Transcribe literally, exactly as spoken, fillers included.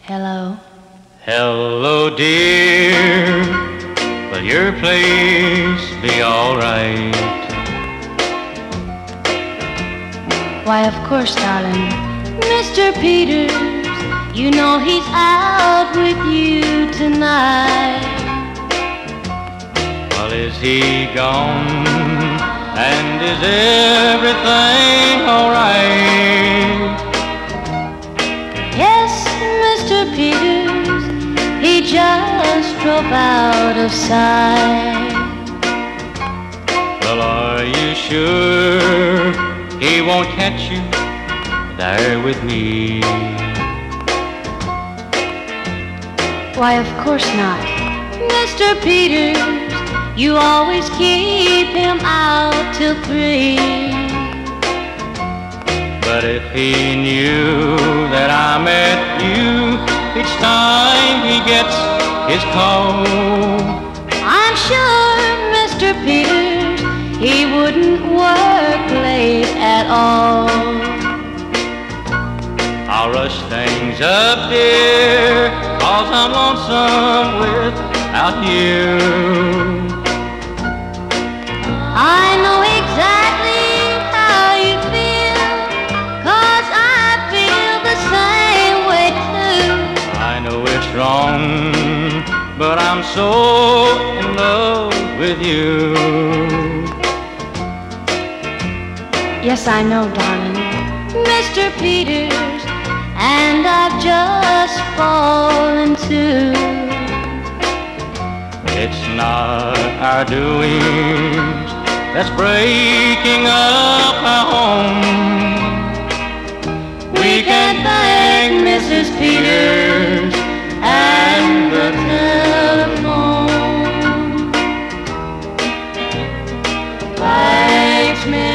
Hello. Hello, dear. Will your place be all right? Why, of course, darling. Mister Peters, you know he's out with you tonight. Well, is he gone? And is everything all right? Yes, Mister Peters, he just drove out of sight. Well, are you sure he won't catch you there with me? Why, of course not. Mister Peters, you always keep him out till three. But if he knew that I met you each time he gets his call, I'm sure, Mister Peters, he wouldn't work late at all. I'll rush things up, dear, 'cause I'm lonesome without you. I know exactly how you feel, 'cause I feel the same way too. I know it's wrong, but I'm so in love with you. Yes, I know, darling, Mister Peters, and I've just fallen too. It's not our doings that's breaking up our home. We can thank Missus Peters and the telephone. Thanks, Mister